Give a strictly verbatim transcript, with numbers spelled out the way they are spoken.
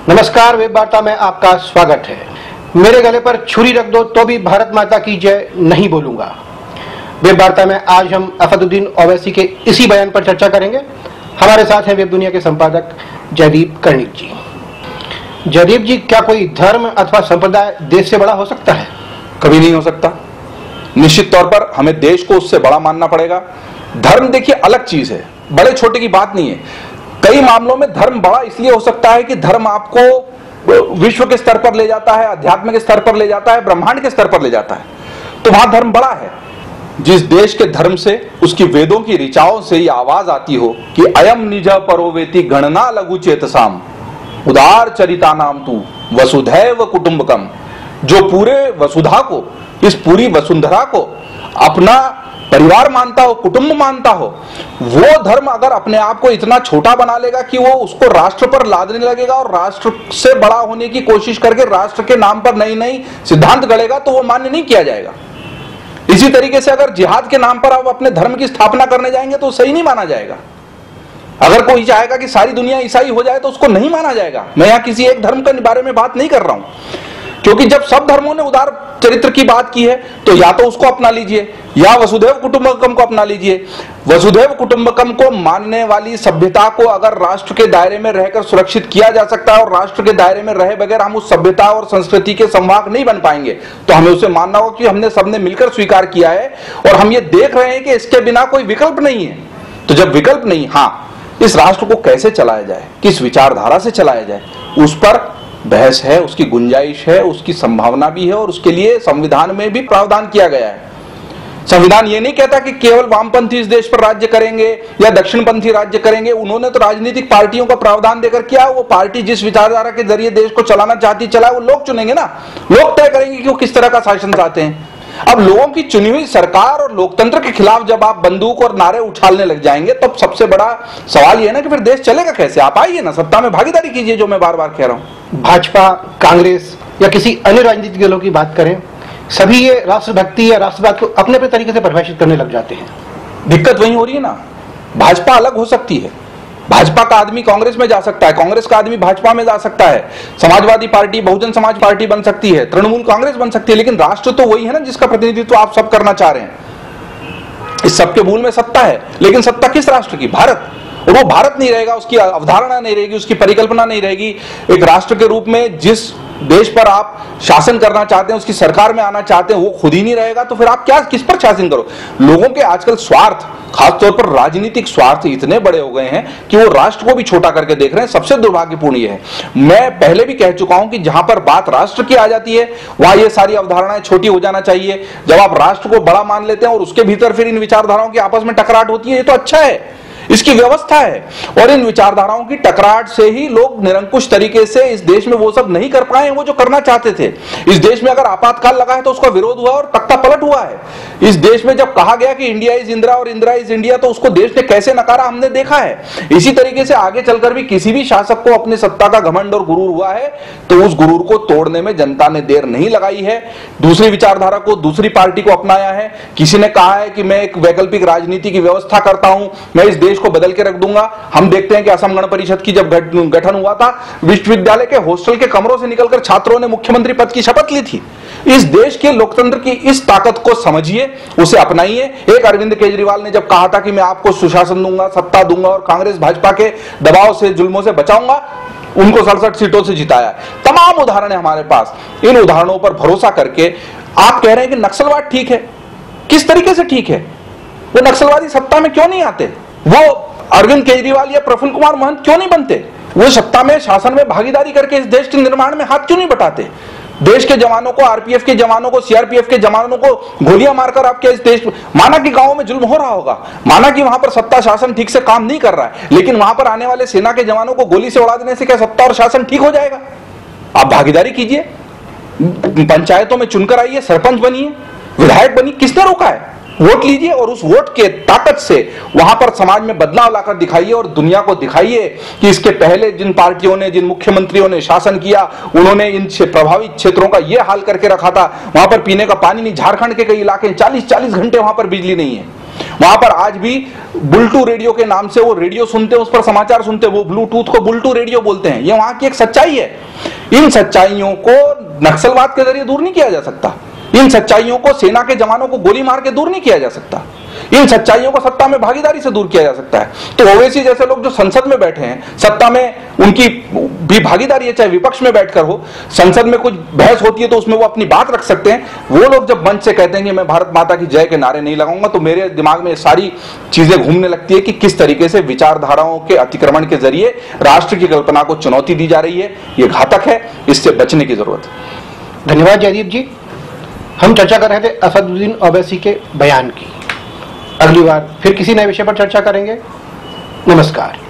नमस्कार, वेब वार्ता में आपका स्वागत है। मेरे गले पर छुरी रख दो तो भी भारत माता की जय नहीं बोलूंगा। वेब वार्ता में आज हम असदुद्दीन ओवैसी के इसी बयान पर चर्चा करेंगे। हमारे साथ हैं वेब दुनिया के संपादक जयदीप कर्णिक जी। जयदीप जी, क्या कोई धर्म अथवा संप्रदाय देश से बड़ा हो सकता है? कभी नहीं हो सकता। निश्चित तौर पर हमें देश को उससे बड़ा मानना पड़ेगा। धर्म देखिए अलग चीज है, बड़े छोटे की बात नहीं है। कई मामलों में धर्म बड़ा इसलिए हो सकता है कि धर्म आपको विश्व के स्तर पर ले जाता है, अध्यात्म के स्तर पर ले जाता है, ब्रह्मांड के स्तर पर ले जाता है, तो वहां धर्म बड़ा है। जिस देश के धर्म से, उसकी वेदों की ऋचाओं से ये आवाज आती हो कि अयम निज परोवेति गणना लघु चेतसाम उदार चरिता नाम तू वसुधैव कुटुंबकम, जो पूरे वसुधा को, इस पूरी वसुंधरा को अपना परिवार मानता हो, कुटुंब मानता हो, वो धर्म अगर अपने आप को इतना छोटा बना लेगा कि वो उसको राष्ट्र पर लादने लगेगा और राष्ट्र से बड़ा होने की कोशिश करके राष्ट्र के नाम पर नई नई सिद्धांत गढ़ेगा, तो वो मान्य नहीं किया जाएगा। इसी तरीके से अगर जिहाद के नाम पर आप अपने धर्म की स्थापना करने जाएंगे तो सही नहीं माना जाएगा। अगर कोई चाहेगा कि सारी दुनिया ईसाई हो जाए तो उसको नहीं माना जाएगा। मैं यहां किसी एक धर्म के बारे में बात नहीं कर रहा हूं, क्योंकि जब सब धर्मों ने उदार चरित्र की बात की है तो या तो उसको अपना लीजिए या वसुधैव कुटुंबकम को अपना लीजिए। वसुधैव कुटुंबकम को मानने वाली सभ्यता को अगर राष्ट्र के दायरे में रहकर सुरक्षित किया जा सकता है और राष्ट्र के दायरे में रहे बगैर हम उस सभ्यता और संस्कृति के संवाहक नहीं बन पाएंगे, तो हमें उसे मानना होगा कि हमने सबने मिलकर स्वीकार किया है और हम ये देख रहे हैं कि इसके बिना कोई विकल्प नहीं है। तो जब विकल्प नहीं, हाँ, इस राष्ट्र को कैसे चलाया जाए, किस विचारधारा से चलाया जाए, उस पर बहस है, उसकी गुंजाइश है, उसकी संभावना भी है और उसके लिए संविधान में भी प्रावधान किया गया है। संविधान ये नहीं कहता कि केवल वामपंथी इस देश पर राज्य करेंगे या दक्षिणपंथी राज्य करेंगे। उन्होंने तो राजनीतिक पार्टियों का प्रावधान देकर किया, वो पार्टी जिस विचारधारा के जरिए देश को चलाना चाहती चला, वो लोग चुनेंगे ना, लोग तय करेंगे कि वो किस तरह का शासन चाहते हैं। अब लोगों की चुनी हुई सरकार और लोकतंत्र के खिलाफ जब आप बंदूक और नारे उछालने लग जाएंगे, तब सबसे बड़ा सवाल यह है ना कि फिर देश चलेगा कैसे। आप आइए ना, सत्ता में भागीदारी कीजिए, जो मैं बार बार कह रहा हूं। भाजपा, कांग्रेस या किसी अन्य राजनीतिक दलों की बात करें, सभी ये राष्ट्रभक्ति या राष्ट्रवाद को अपने अपने तरीके से परिभाषित करने लग जाते हैं। दिक्कत वही हो रही है ना। भाजपा अलग हो सकती है, भाजपा का आदमी कांग्रेस में जा सकता है, कांग्रेस का आदमी भाजपा में जा सकता है, समाजवादी पार्टी बहुजन समाज पार्टी बन सकती है, तृणमूल कांग्रेस बन सकती है, लेकिन राष्ट्र तो वही है ना जिसका प्रतिनिधित्व आप सब करना चाह रहे हैं। इस सबके मूल में सत्ता है, लेकिन सत्ता किस राष्ट्र की? भारत। और वो भारत नहीं रहेगा, उसकी अवधारणा नहीं रहेगी, उसकी परिकल्पना नहीं रहेगी। एक राष्ट्र के रूप में जिस देश पर आप शासन करना चाहते हैं, उसकी सरकार में आना चाहते हैं, वो खुद ही नहीं रहेगा, तो फिर आप क्या, किस पर शासन करो? लोगों के आजकल स्वार्थ, खासतौर पर राजनीतिक स्वार्थ इतने बड़े हो गए हैं कि वो राष्ट्र को भी छोटा करके देख रहे हैं। सबसे दुर्भाग्यपूर्ण ये है, मैं पहले भी कह चुका हूं कि जहां पर बात राष्ट्र की आ जाती है वहां ये सारी अवधारणाएं छोटी हो जाना चाहिए। जब आप राष्ट्र को बड़ा मान लेते हैं और उसके भीतर फिर इन विचारधाराओं की आपस में टकराट होती है, ये तो अच्छा है, इसकी व्यवस्था है। और इन विचारधाराओं की टकराट से ही लोग निरंकुश तरीके से इस देश में वो सब नहीं कर पाए हैं वो जो करना चाहते थे। इस देश में अगर आपातकाल लगा है तो उसका विरोध हुआ और तख्ता पलट हुआ है। इस देश में जब कहा गया कि इंडिया इज इंदिरा और इंदिरा इज इंडिया, तो उसको देश ने कैसे नकारा हमने देखा है। इसी तरीके से आगे चलकर भी किसी भी शासक को अपनी सत्ता का घमंड और गुरूर हुआ है तो उस गुरूर को तोड़ने में जनता ने देर नहीं लगाई है। दूसरी विचारधारा को, दूसरी पार्टी को अपनाया है। किसी ने कहा है कि मैं एक वैकल्पिक राजनीति की व्यवस्था करता हूं, मैं इस देश को बदल के रख दूंगा। हम देखते हैं कि असम गण परिषद की जब गठन हुआ था, विश्वविद्यालय के हॉस्टल के कमरों से निकलकर छात्रों ने मुख्यमंत्री पद की शपथ ली थी। इस देश के लोकतंत्र की इस ताकत को समझिए, उसे अपनाइए। एक अरविंद केजरीवाल ने जब कहा था कि मैं आपको सुशासन दूंगा, सत्ता दूंगा और कांग्रेस भाजपा के दबाव से, जुल्मों से बचाऊंगा, उनको सड़सठ सीटों से जिताया। तमाम उदाहरण है हमारे पास। इन उदाहरणों पर भरोसा करके आप कह रहे हैं कि नक्सलवाद ठीक है। किस तरीके से ठीक है? वो नक्सलवादी सत्ता में क्यों नहीं आते? वो अरविंद केजरीवाल या प्रफुल्ल कुमार महंत क्यों नहीं बनते? वो सत्ता में, शासन में भागीदारी करके इस देश के निर्माण में हाथ क्यों नहीं बटाते? देश के जवानों को, आरपीएफ के जवानों को, सीआरपीएफ के जवानों को गोलियां मारकर आपके इस देश, माना कि गांवों में जुल्म हो रहा होगा, माना कि वहां पर सत्ता शासन ठीक से काम नहीं कर रहा है, लेकिन वहां पर आने वाले सेना के जवानों को गोली से उड़ा देने से क्या सत्ता और शासन ठीक हो जाएगा? आप भागीदारी कीजिए, पंचायतों में चुनकर आइए, सरपंच बनिए, विधायक बनिए। किसने रोका है? वोट लीजिए और उस वोट के ताकत से वहां पर समाज में बदलाव लाकर दिखाइए और दुनिया को दिखाइए कि इसके पहले जिन पार्टियों ने, जिन मुख्यमंत्रियों ने शासन किया, उन्होंने इन प्रभावित क्षेत्रों का यह हाल करके रखा था। वहां पर पीने का पानी नहीं, झारखंड के कई इलाके चालीस चालीस घंटे वहां पर बिजली नहीं है, वहां पर आज भी बुलटू रेडियो के नाम से वो रेडियो सुनते हैं, उस पर समाचार सुनते हैं, वो ब्लूटूथ को बुलटू रेडियो बोलते हैं। ये वहां की एक सच्चाई है। इन सच्चाइयों को नक्सलवाद के जरिए दूर नहीं किया जा सकता। इन सच्चाइयों को सेना के जवानों को गोली मार के दूर नहीं किया जा सकता। इन सच्चाइयों को सत्ता में भागीदारी से दूर किया जा सकता है। तो ओवैसी जैसे लोग जो संसद में बैठे हैं, सत्ता में उनकी भी भागीदारी है, चाहे विपक्ष में बैठकर हो, संसद में कुछ बहस होती है तो उसमें वो अपनी बात रख सकते हैं। वो लोग जब मंच से कहते हैं कि मैं भारत माता की जय के नारे नहीं लगाऊंगा, तो मेरे दिमाग में ये सारी चीजें घूमने लगती है कि किस तरीके से विचारधाराओं के अतिक्रमण के जरिए राष्ट्र की कल्पना को चुनौती दी जा रही है। ये घातक है, इससे बचने की जरूरत है। धन्यवाद जयदीप जी। हम चर्चा कर रहे थे असदुद्दीन ओवैसी के बयान की। अगली बार फिर किसी नए विषय पर चर्चा करेंगे। नमस्कार।